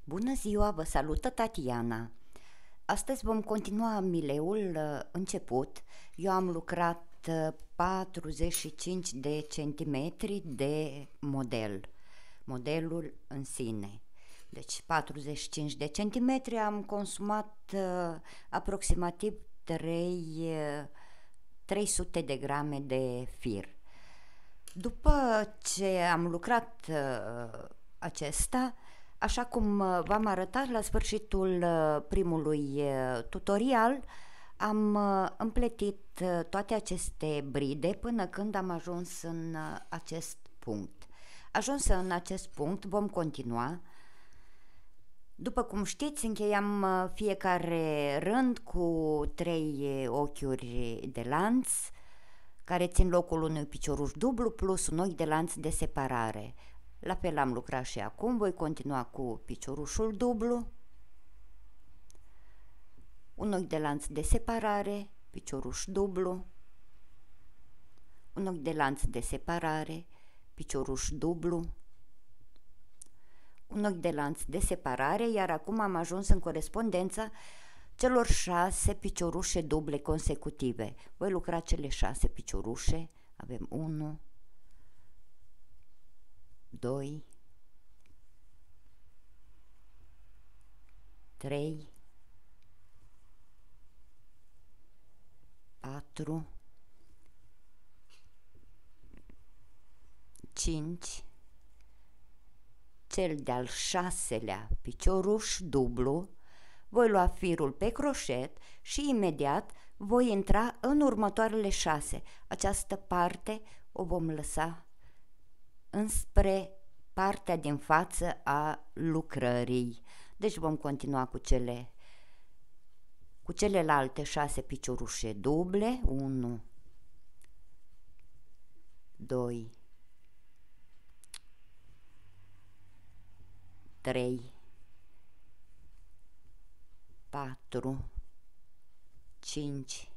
Bună ziua, vă salută Tatiana. Astăzi vom continua mileul început. Eu am lucrat 45 de centimetri de modelul în sine. Deci 45 de centimetri am consumat aproximativ 300 de grame de fir. După ce am lucrat acesta, așa cum v-am arătat la sfârșitul primului tutorial, am împletit toate aceste bride până când am ajuns în acest punct. Ajuns în acest punct, vom continua. După cum știți, încheiam fiecare rând cu 3 ochiuri de lanț care țin locul unui picioruș dublu plus un ochi de lanț de separare. La fel am lucrat și acum, voi continua cu piciorușul dublu, un ochi de lanț de separare, picioruș dublu, un ochi de lanț de separare, picioruș dublu, un ochi de lanț de separare, iar acum am ajuns în corespondența celor 6 piciorușe duble consecutive. Voi lucra cele 6 piciorușe, avem 1, 2, 3, 4, 5, cel de-al 6-lea picioruș dublu, voi lua firul pe croșet și imediat voi intra în următoarele 6. Această parte o vom lăsa înspre partea din față a lucrării. Deci vom continua cu celelalte 6 piciorușe duble, 1, 2, 3, 4, 5,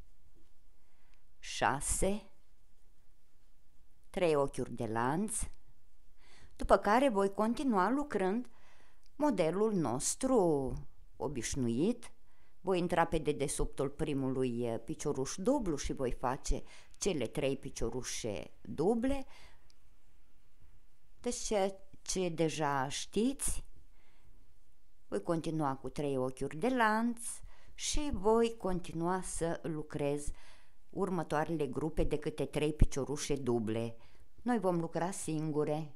6, 3 ochiuri de lanț, după care voi continua lucrând modelul nostru obișnuit. Voi intra pe dedesubtul primului picioruș dublu și voi face cele 3 piciorușe duble. Deci ceea ce deja știți, voi continua cu 3 ochiuri de lanț și voi continua să lucrez următoarele grupe de câte 3 piciorușe duble. Noi vom lucra singure.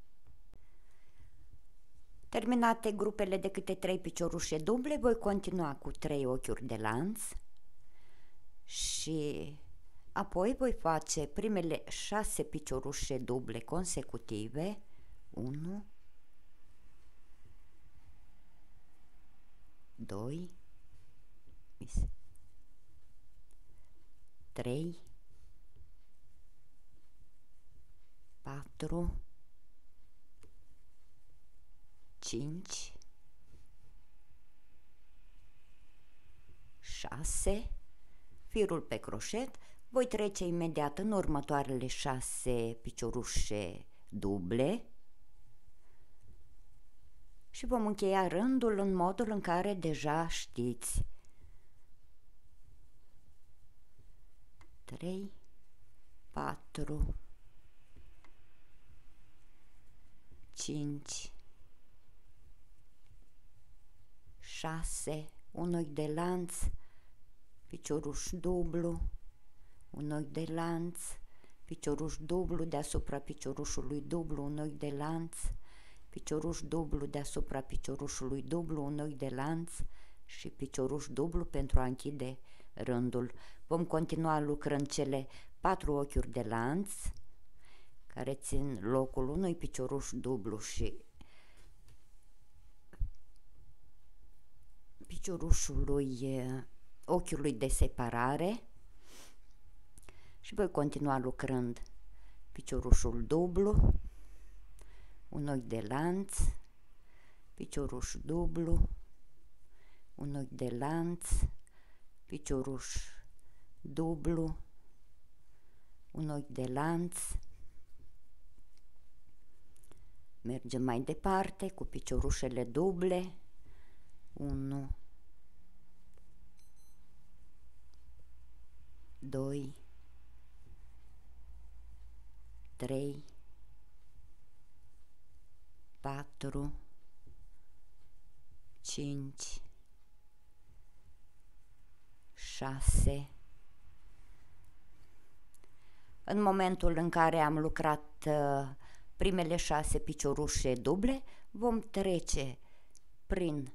Terminate grupele de câte 3 piciorușe duble, voi continua cu 3 ochiuri de lanț și apoi voi face primele 6 piciorușe duble consecutive. 1, 2, 3, 4, 5, 6, firul pe croșet, voi trece imediat în următoarele 6 piciorușe duble și vom încheia rândul în modul în care deja știți. 3, 4, 5, 6, un ochi de lanț, picioruș dublu, un ochi de lanț, picioruș dublu deasupra piciorușului dublu, un ochi de lanț, picioruș dublu deasupra piciorușului dublu, un ochi de lanț și picioruș dublu pentru a închide rândul. Vom continua lucrând cele 4 ochiuri de lanț care țin locul unui picioruș dublu și ochiului de separare și voi continua lucrând piciorușul dublu, un ochi de lanț, picioruș dublu, un ochi de lanț, picioruș dublu, un ochi de lanț, Mergem mai departe cu piciorușele duble. 1, 2, 3, 4, 5, 6. În momentul în care am lucrat primele 6 piciorușe duble, vom trece prin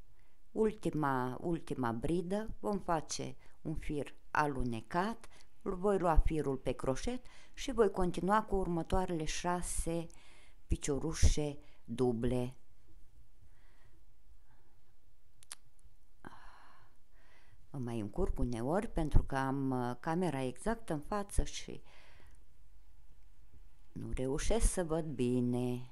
ultima bridă, vom face un fir alunecat, voi lua firul pe croșet și voi continua cu următoarele 6 piciorușe duble. Mă mai încurc uneori pentru că am camera exact în față și nu reușesc să văd bine.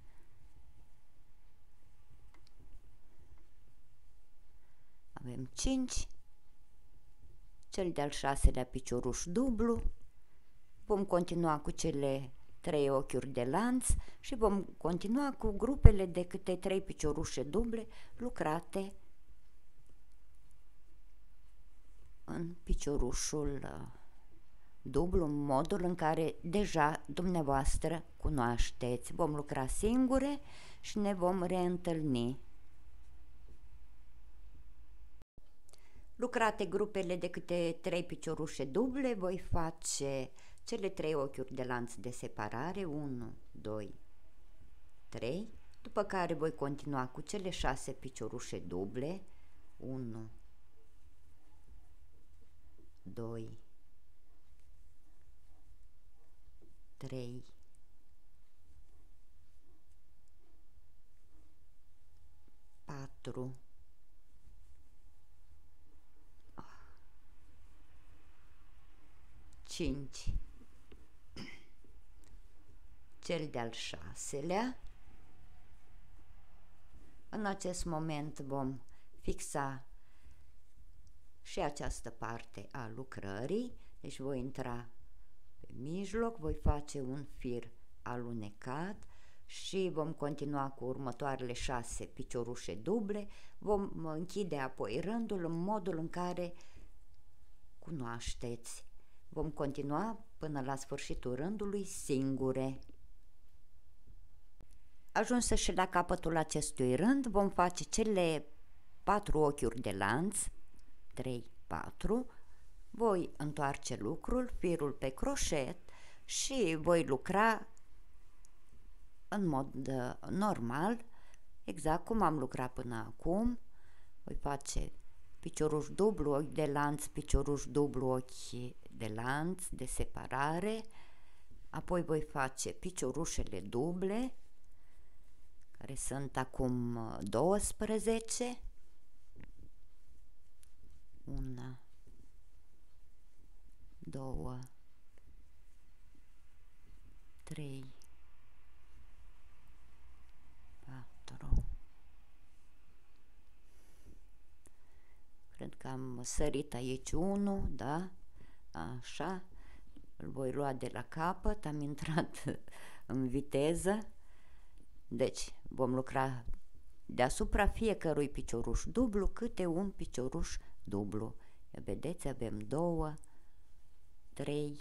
Avem 5, cel de-al 6-lea picioruș dublu, vom continua cu cele 3 ochiuri de lanț și vom continua cu grupele de câte 3 piciorușe duble lucrate în piciorușul dublu, în modul în care deja dumneavoastră cunoașteți. Vom lucra singure și ne vom reîntâlni. Lucrate grupele de câte 3 piciorușe duble, voi face cele 3 ochiuri de lanț de separare, 1, 2, 3, după care voi continua cu cele 6 piciorușe duble, 1, 2, 3, 4, 5, cel de-al 6-lea. În acest moment vom fixa și această parte a lucrării, deci voi intra pe mijloc, voi face un fir alunecat și vom continua cu următoarele 6 piciorușe duble, vom închide apoi rândul în modul în care cunoașteți. Vom continua până la sfârșitul rândului singure. Ajunsă și la capătul acestui rând, vom face cele 4 ochiuri de lanț, 3, 4, voi întoarce lucrul, firul pe croșet și voi lucra în mod normal, exact cum am lucrat până acum. Voi face picioruș dublu, ochi de lanț, picioruș dublu, ochi de lanț de separare, apoi voi face piciorușele duble, care sunt acum 12, 1, 2, 3, 4. Cred că am sărit aici 1, da? Așa. Îl voi lua de la capăt, am intrat în viteză. Deci, vom lucra deasupra fiecărui picioruș dublu câte un picioruș dublu. Vedeți, avem 2, 3,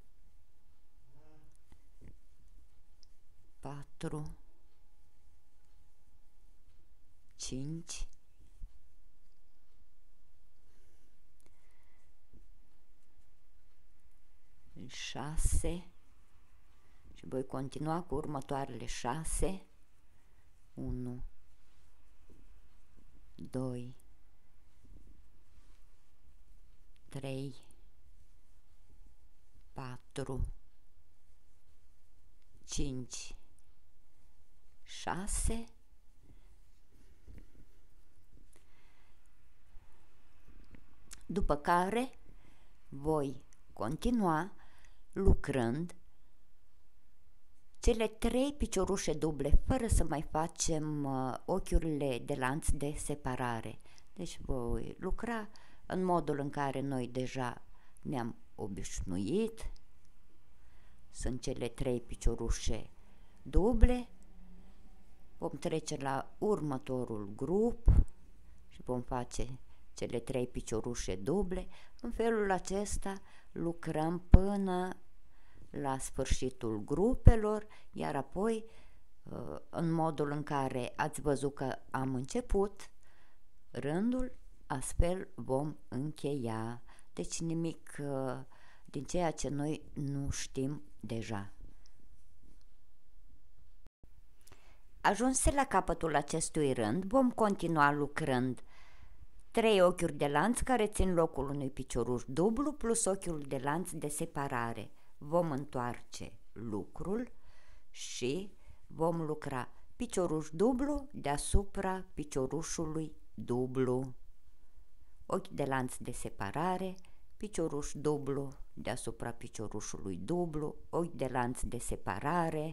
4, 5, 6 și voi continua cu următoarele 6, 1, 2, 3, 4, 5, 6, după care voi continua lucrând cele 3 piciorușe duble fără să mai facem ochiurile de lanț de separare. Deci voi lucra în modul în care noi deja ne-am obișnuit. Sunt cele 3 piciorușe duble, Vom trece la următorul grup și vom face cele 3 piciorușe duble. În felul acesta lucrăm până la sfârșitul grupelor, iar apoi, în modul în care ați văzut că am început rândul, astfel vom încheia. Deci nimic din ceea ce noi nu știm deja. Ajunse la capătul acestui rând, vom continua lucrând 3 ochiuri de lanț care țin locul unui picioruș dublu plus ochiul de lanț de separare. Vom întoarce lucrul și vom lucra picioruș dublu deasupra piciorușului dublu, ochi de lanț de separare, picioruș dublu deasupra piciorușului dublu, ochi de lanț de separare,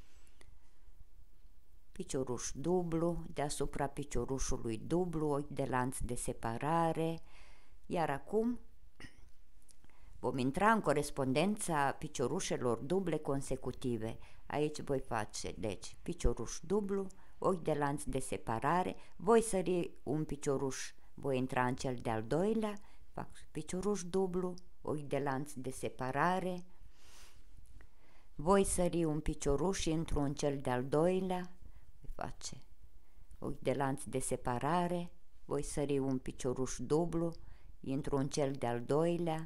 picioruș dublu deasupra piciorușului dublu, ochi de lanț de separare, iar acum vom intra în corespondența piciorușelor duble consecutive. Aici voi face, deci, picioruș dublu, ochi de lanț de separare, voi sări un picioruș, voi intra în cel de-al doilea, fac picioruș dublu, ochi de lanț de separare, voi sări un picioruș și intru în cel de-al doilea, face ochi de lanț de separare, voi sări un picioruș dublu, intru în cel de-al doilea.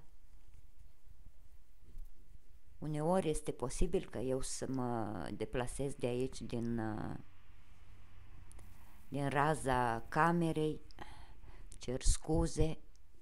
Uneori este posibil că eu să mă deplasez de aici din raza camerei, cer scuze,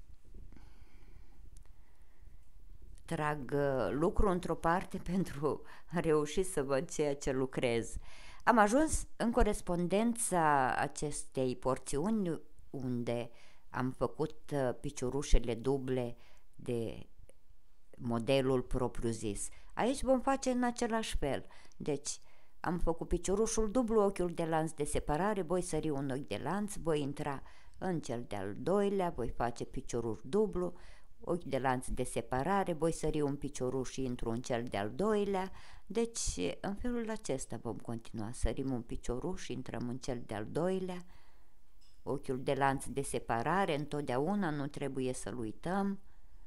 trag lucru într-o parte pentru a reuși să văd ceea ce lucrez. Am ajuns în corespondența acestei porțiuni unde am făcut piciorușele duble de modelul propriu-zis. Aici vom face în același fel. Deci am făcut piciorușul dublu, ochiul de lanț de separare, voi sări un ochi de lanț, voi intra în cel de-al doilea, voi face picioruș dublu, ochi de lanț de separare, voi sări un picioruș și intru în cel de-al doilea. Deci în felul acesta vom continua. Sărim un picioruș și intrăm în cel de-al doilea, ochiul de lanț de separare, întotdeauna nu trebuie să-l uităm.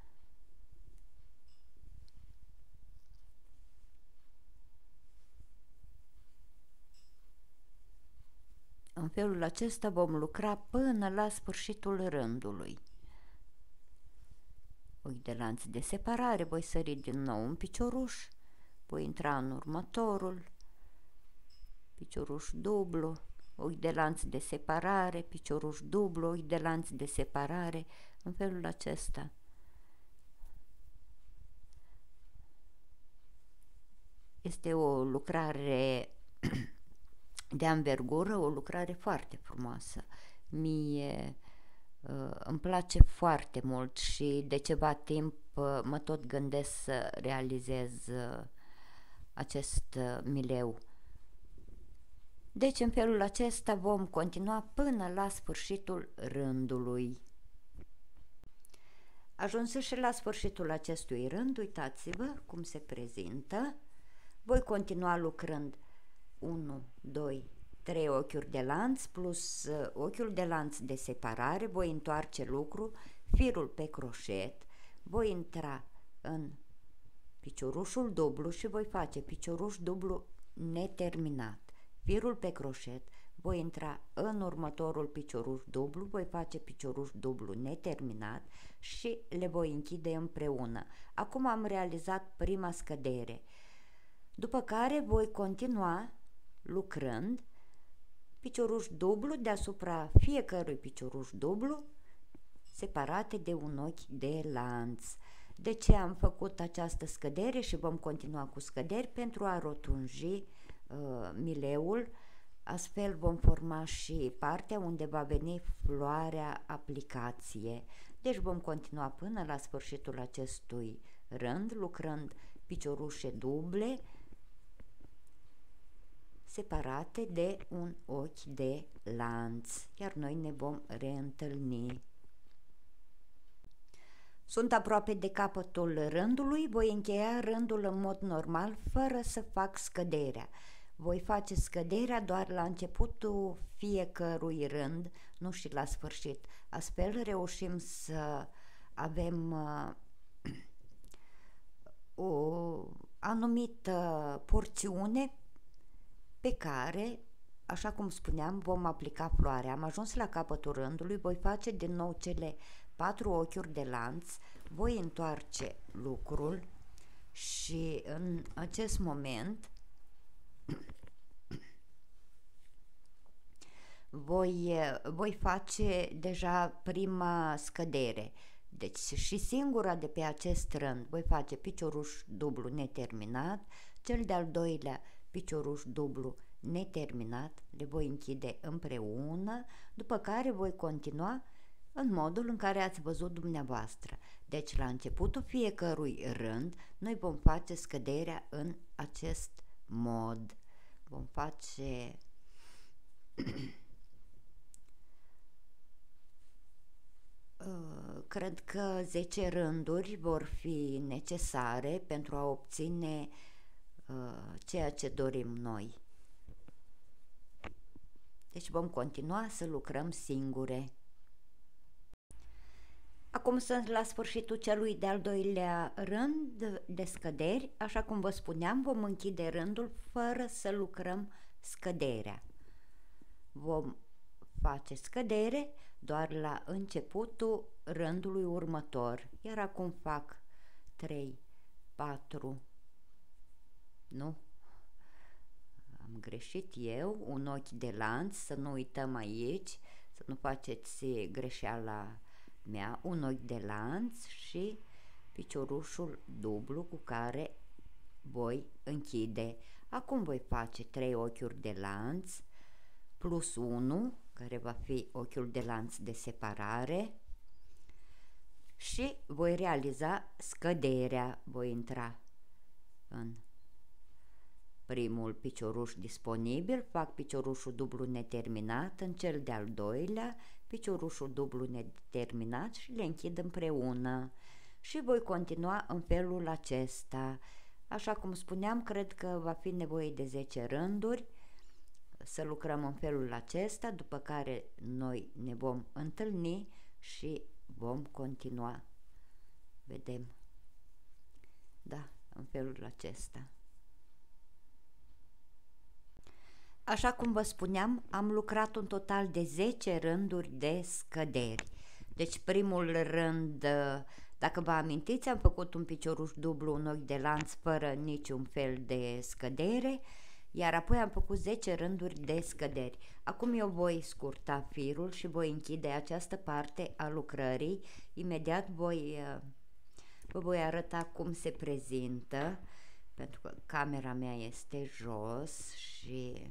În felul acesta vom lucra până la sfârșitul rândului. Ochi de lanț de separare, voi sări din nou un picioruș, voi intra în următorul, picioruș dublu, ochi de lanț de separare, picioruș dublu, ochi de lanț de separare, în felul acesta. Este o lucrare de anvergură, o lucrare foarte frumoasă. Mie îmi place foarte mult și de ceva timp mă tot gândesc să realizez acest mileu. Deci în felul acesta vom continua până la sfârșitul rândului. Ajunsându-și la sfârșitul acestui rând, uitați-vă cum se prezintă. Voi continua lucrând 1, 2, 3 ochiuri de lanț plus ochiul de lanț de separare, voi întoarce lucru, firul pe croșet, voi intra în piciorușul dublu și voi face picioruș dublu neterminat, firul pe croșet, voi intra în următorul picioruș dublu, voi face picioruș dublu neterminat și le voi închide împreună. Acum am realizat prima scădere, după care voi continua lucrând picioruș dublu deasupra fiecărui picioruș dublu, separate de un ochi de lanț. De ce am făcut această scădere și vom continua cu scăderi? Pentru a rotunji mileul, astfel vom forma și partea unde va veni floarea aplicație. Deci vom continua până la sfârșitul acestui rând, lucrând piciorușe duble, separate de un ochi de lanț, iar noi ne vom reîntâlni. Sunt aproape de capătul rândului, voi încheia rândul în mod normal, fără să fac scăderea. voi face scăderea doar la începutul fiecărui rând, nu și la sfârșit. Astfel reușim să avem o anumită porțiune pe care, așa cum spuneam, vom aplica floarea. Am ajuns la capătul rândului, voi face din nou cele 4 ochiuri de lanț, voi întoarce lucrul și în acest moment voi face deja prima scădere. Deci și singura de pe acest rând voi face picioruș dublu neterminat, cel de-al doilea picioruș dublu neterminat, le voi închide împreună, după care voi continua în modul în care ați văzut dumneavoastră. Deci la începutul fiecărui rând noi vom face scăderea în acest mod. Vom face cred că 10 rânduri vor fi necesare pentru a obține ceea ce dorim noi. Deci vom continua să lucrăm singure. Acum sunt la sfârșitul celui de-al doilea rând de scăderi. Așa cum vă spuneam, vom închide rândul fără să lucrăm scăderea. Vom face scădere doar la începutul rândului următor. Iar acum fac 3, 4, nu? Am greșit eu, un ochi de lanț, să nu uităm aici, să nu faceți greșeala mea, un ochi de lanț și piciorușul dublu cu care voi închide. Acum voi face 3 ochiuri de lanț plus 1, care va fi ochiul de lanț de separare, și voi realiza scăderea. Voi intra în primul picioruș disponibil, fac piciorușul dublu neterminat, în cel de-al doilea piciorușul dublu neterminat și le închid împreună și voi continua în felul acesta. Așa cum spuneam, cred că va fi nevoie de 10 rânduri să lucrăm în felul acesta, după care noi ne vom întâlni și vom continua. Vedem? Da, în felul acesta. Așa cum vă spuneam, am lucrat un total de 10 rânduri de scăderi. Deci primul rând, dacă vă amintiți, am făcut un picioruș dublu, un ochi de lanț fără niciun fel de scădere, iar apoi am făcut 10 rânduri de scăderi. Acum eu voi scurta firul și voi închide această parte a lucrării. Imediat vă voi arăta cum se prezintă, pentru că camera mea este jos și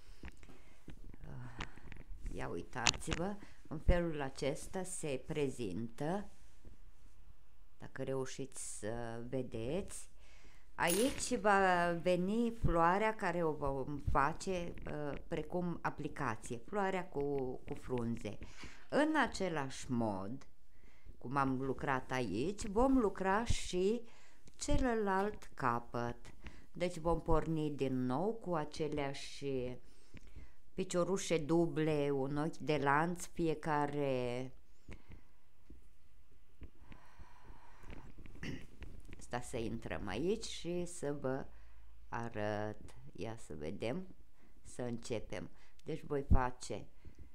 ia uitați-vă, în felul acesta se prezintă, dacă reușiți să vedeți. Aici va veni floarea care o vom face precum aplicație, floarea cu frunze. În același mod, cum am lucrat aici, vom lucra și celălalt capăt. Deci vom porni din nou cu aceleași piciorușe duble, un ochi de lanț, fiecare. Asta să intrăm aici și să vă arăt. Ia să vedem, să începem. Deci voi face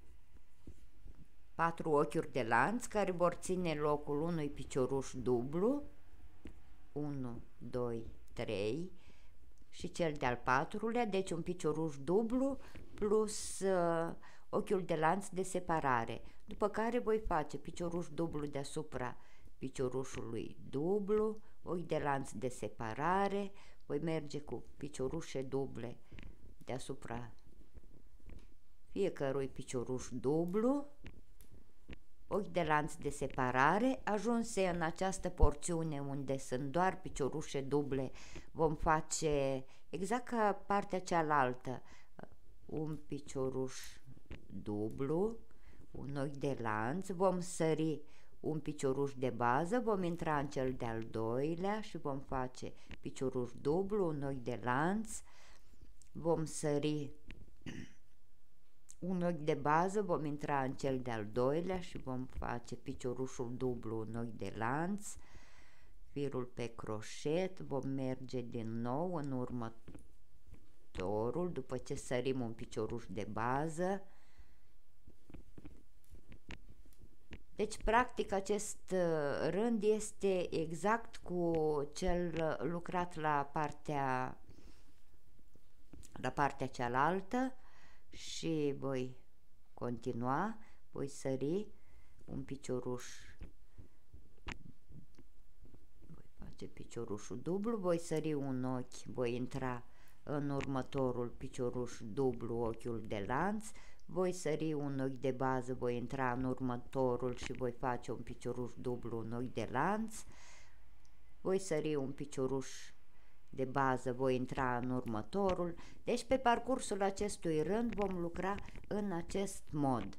4 ochiuri de lanț care vor ține locul unui picioruș dublu, 1, 2, 3 și cel de-al patrulea, deci un picioruș dublu plus ochiul de lanț de separare, după care voi face picioruș dublu deasupra piciorușului dublu, ochi de lanț de separare, voi merge cu piciorușe duble deasupra fiecărui picioruș dublu, ochi de lanț de separare. Ajunse în această porțiune unde sunt doar piciorușe duble, vom face exact ca partea cealaltă, un picioruș dublu, un ochi de lanț, vom sări un picioruș de bază, vom intra în cel de-al doilea și vom face picioruș dublu, un ochi de lanț, vom sări un ochi de bază, vom intra în cel de-al doilea și vom face piciorușul dublu, un ochi de lanț, firul pe croșet, vom merge din nou în următorul, după ce sărim un picioruș de bază. Deci, practic, acest rând este exact cu cel lucrat la partea cealaltă și voi continua, voi sări un picioruș, voi face piciorușul dublu, voi sări un ochi, voi intra în următorul picioruș dublu, ochiul de lanț, voi sări un ochi de bază, voi intra în următorul și voi face un picioruș dublu, un ochi de lanț, voi sări un picioruș de bază, voi intra în următorul. Deci pe parcursul acestui rând vom lucra în acest mod.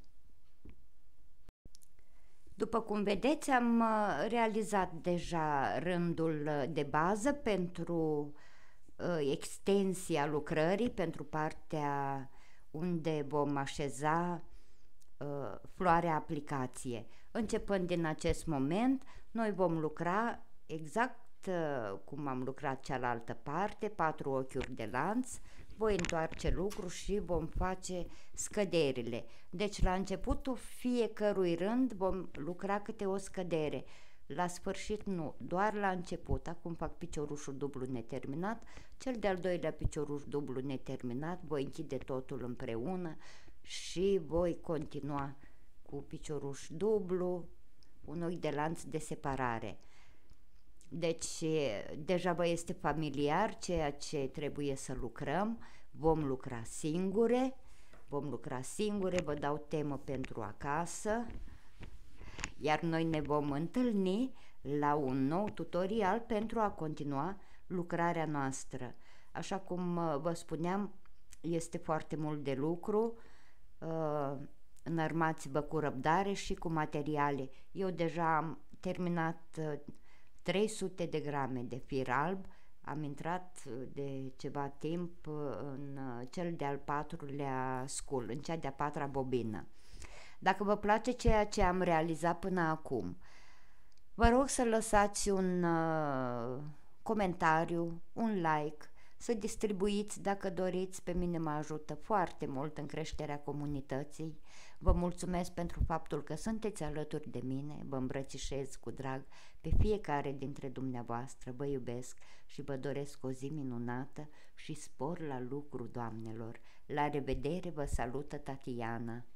După cum vedeți, am realizat deja rândul de bază pentru extensia lucrării, pentru partea unde vom așeza floarea aplicație. Începând din acest moment, noi vom lucra exact cum am lucrat cealaltă parte, 4 ochiuri de lanț, voi întoarce lucru și vom face scăderile. Deci la începutul fiecărui rând vom lucra câte o scădere. La sfârșit nu, doar la început. Acum fac piciorușul dublu neterminat, cel de-al doilea picioruș dublu neterminat, voi închide totul împreună și voi continua cu picioruș dublu, un ochi de lanț de separare. Deci deja vă este familiar ceea ce trebuie să lucrăm. Vom lucra singure, vă dau temă pentru acasă, iar noi ne vom întâlni la un nou tutorial pentru a continua lucrarea noastră. Așa cum vă spuneam, este foarte mult de lucru, înarmați-vă cu răbdare și cu materiale. Eu deja am terminat 300 de grame de fir alb, am intrat de ceva timp în cel de-al patrulea scul, în cea de-a patra bobină. Dacă vă place ceea ce am realizat până acum, vă rog să lăsați un comentariu, un like, să distribuiți dacă doriți, pe mine mă ajută foarte mult în creșterea comunității. Vă mulțumesc pentru faptul că sunteți alături de mine, vă îmbrățișez cu drag pe fiecare dintre dumneavoastră, vă iubesc și vă doresc o zi minunată și spor la lucru, doamnelor. La revedere, vă salută Tatiana.